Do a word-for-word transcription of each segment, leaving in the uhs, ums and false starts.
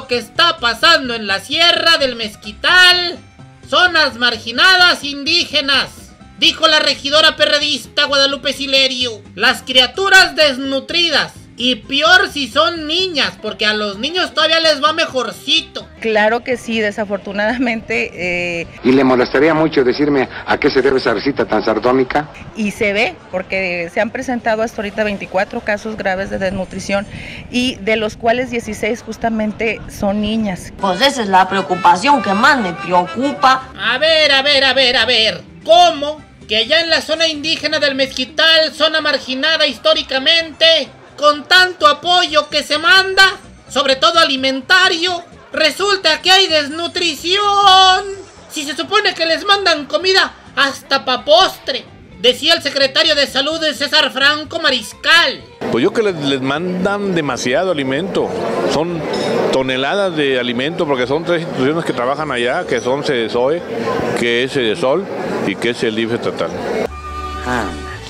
lo que está pasando en la Sierra del Mezquital, zonas marginadas indígenas, dijo la regidora perredista Guadalupe Silerio. Las criaturas desnutridas, y peor si son niñas, porque a los niños todavía les va mejorcito. Claro que sí, desafortunadamente. Eh, ¿Y le molestaría mucho decirme a qué se debe esa risita tan sardónica? Y se ve, porque se han presentado hasta ahorita veinticuatro casos graves de desnutrición, y de los cuales dieciséis justamente son niñas. Pues esa es la preocupación que más me preocupa. A ver, a ver, a ver, a ver, ¿cómo que allá en la zona indígena del Mezquital, zona marginada históricamente, con tanto apoyo que se manda, sobre todo alimentario, resulta que hay desnutrición? Si se supone que les mandan comida hasta pa' postre, decía el secretario de Salud César Franco Mariscal. Pues yo que les, les mandan demasiado alimento, son toneladas de alimento, porque son tres instituciones que trabajan allá, que son CEDESOE, que es CEDESOL y que es el D I F estatal. Ah.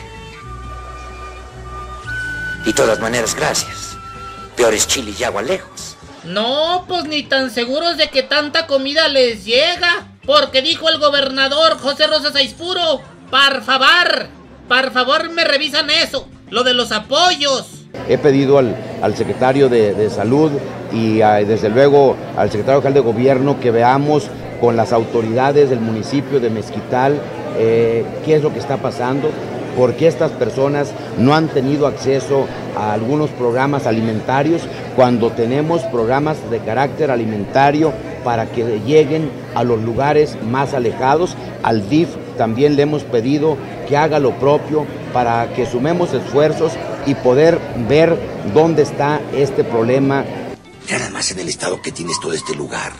Y de todas maneras, gracias. Peor es Chile y agua lejos. No, pues ni tan seguros de que tanta comida les llega, porque dijo el gobernador José Rosa Saizpuro, por favor, por favor me revisan eso, lo de los apoyos. He pedido al, al secretario de, de Salud y a, desde luego al secretario general de Gobierno que veamos con las autoridades del municipio de Mezquital eh, qué es lo que está pasando. ¿Por qué estas personas no han tenido acceso a algunos programas alimentarios cuando tenemos programas de carácter alimentario para que lleguen a los lugares más alejados? Al D I F también le hemos pedido que haga lo propio para que sumemos esfuerzos y poder ver dónde está este problema. Nada más en el estado que tienes todo este lugar.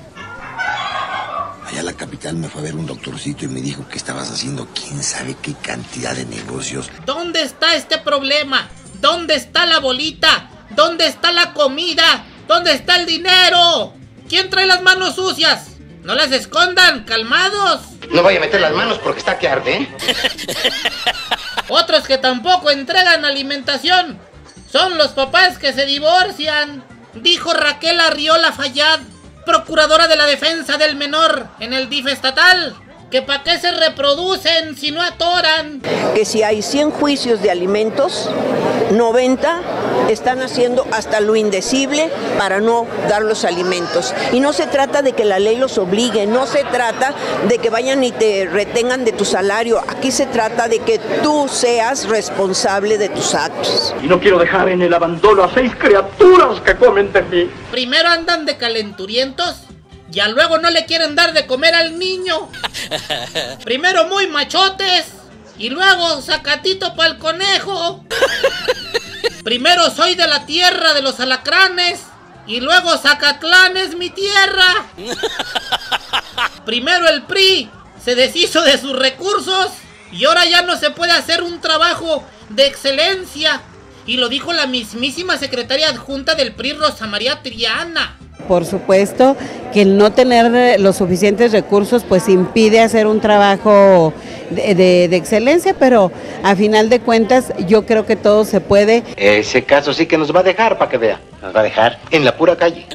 Allá a la capital me fue a ver un doctorcito y me dijo que estabas haciendo quién sabe qué cantidad de negocios. ¿Dónde está este problema? ¿Dónde está la bolita? ¿Dónde está la comida? ¿Dónde está el dinero? ¿Quién trae las manos sucias? No las escondan, calmados. No vaya a meter las manos porque está que arde, ¿eh? Otros que tampoco entregan alimentación son los papás que se divorcian, dijo Raquel Arriola Fayad, procuradora de la defensa del menor en el D I F estatal, que para qué se reproducen si no atoran. Que si hay cien juicios de alimentos, noventa están haciendo hasta lo indecible para no dar los alimentos. Y no se trata de que la ley los obligue, no se trata de que vayan y te retengan de tu salario. Aquí se trata de que tú seas responsable de tus actos. Y no quiero dejar en el abandono a seis criaturas que comen de mí. Primero andan de calenturientos, ya luego no le quieren dar de comer al niño. Primero muy machotes, y luego sacatito para el conejo. Primero soy de la tierra de los alacranes, y luego Zacatlán es mi tierra. Primero el P R I se deshizo de sus recursos, y ahora ya no se puede hacer un trabajo de excelencia. Y lo dijo la mismísima secretaria adjunta del P R I, Rosa María Triana. Por supuesto que el no tener los suficientes recursos pues impide hacer un trabajo de, de, de excelencia, pero a final de cuentas yo creo que todo se puede. Ese caso sí que nos va a dejar, para que vea. Nos va a dejar en la pura calle.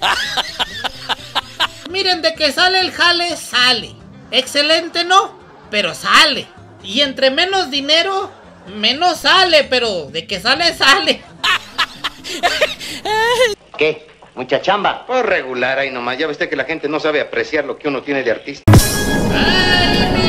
Miren, de que sale el jale, sale. Excelente, ¿no? Pero sale. Y entre menos dinero, menos sale, pero de que sale, sale. ¿Qué? ¿Mucha chamba? Pues regular ahí nomás. Ya ves que la gente no sabe apreciar lo que uno tiene de artista. ¡Ay, mi